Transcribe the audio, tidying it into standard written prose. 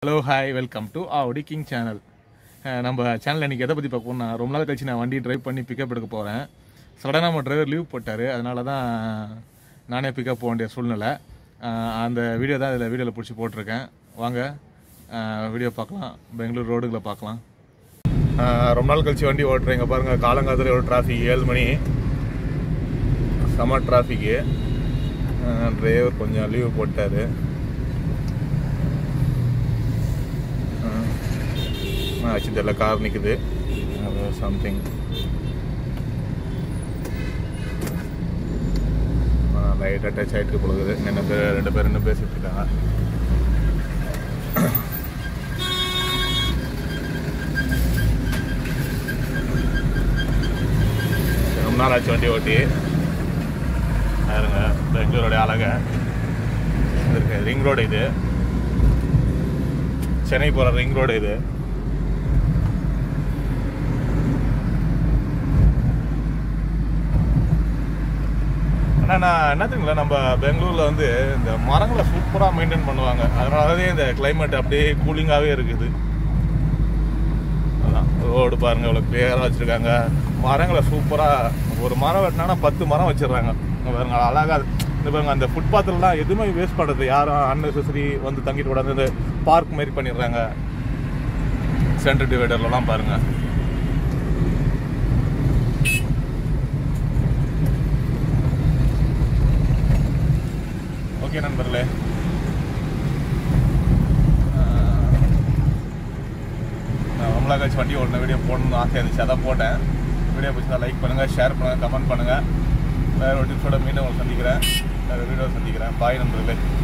Hello, hi, welcome to our King channel. நம்ம சேனல்ல இன்னைக்கு எதை பத்தி பார்ப்போம்னா ரொம்ப நாள் கழிச்சு நான் வண்டி டிரைவ் பண்ணி பிக்கப் எடுக்க போறேன். சடனா நம்ம டிரைவர் லீவ் போட்டாரு. அதனால தான் நானே பிக்கப் போக வேண்டிய சூழ்நிலை. அந்த வீடியோ தான் இந்த வீடியோல புடிச்சு போட்டுருக்கேன். வாங்க வீடியோ பார்க்கலாம். பெங்களூர் ரோடுகளை பார்க்கலாம். ரொம்ப நாள் கழிச்சு வண்டி ஓட்டுறேங்க பாருங்க. காலங்காலத்துல ஒரு டிராஃபிக் 7 மணி. சம டிராஃபிக். டிரைவர் கொஞ்சம் லீவ் போட்டாரு. ஆக்சுவலி கார் நிற்குது சம்திங் லைட்டாக டச் ஆகிட்டு போகுது. ரெண்டு பேர் பேசிட்டு இருக்காங்க. ரொம்ப நாள் ஆச்சு வண்டி ஓட்டி பாருங்க. பெங்களூரோடைய அழகை இருக்கு. ரிங் ரோடு இது, சென்னை போகிற ரிங் ரோடு இது. ஆனால் நான் என்ன தெரியுங்களா, நம்ம பெங்களூரில் வந்து இந்த மரங்களை சூப்பராக மெயின்டைன் பண்ணுவாங்க. அதனாலவே இந்த கிளைமேட் அப்படியே கூலிங்காகவே இருக்குது. அதான் ரோடு பாருங்கள் இவ்வளோ கிளியராக வச்சுருக்காங்க. மரங்களை சூப்பராக, ஒரு மரம் வெட்டினா 10 மரம் வச்சிடுறாங்க பாருங்க. அழகாக இந்த பாருங்க, அந்த ஃபுட்பாத்திலலாம் எதுவுமே வேஸ்ட் பண்ணுறது யாரும் அன்னெசரி வந்து தங்கிட்டு கூடாது. இந்த பார்க் மாரி பண்ணிடுறாங்க. சென்டர் டிவைடர்லாம் பாருங்கள். ஓகே நண்பர்களே, நான் ரொம்ப நாள் வண்டி ஓடின வீடியோ போடணும்னு ஆசையாக இருந்துச்சு, அதான் போட்டேன். வீடியோ பிடிச்சா லைக் பண்ணுங்கள், ஷேர் பண்ணுங்கள், கமெண்ட் பண்ணுங்கள். வேறு ஒரு டிப்ஸோட மீண்டும் சந்திக்கிறேன். வேறு வீடியோ சந்திக்கிறேன். பாய் நண்பர்களே.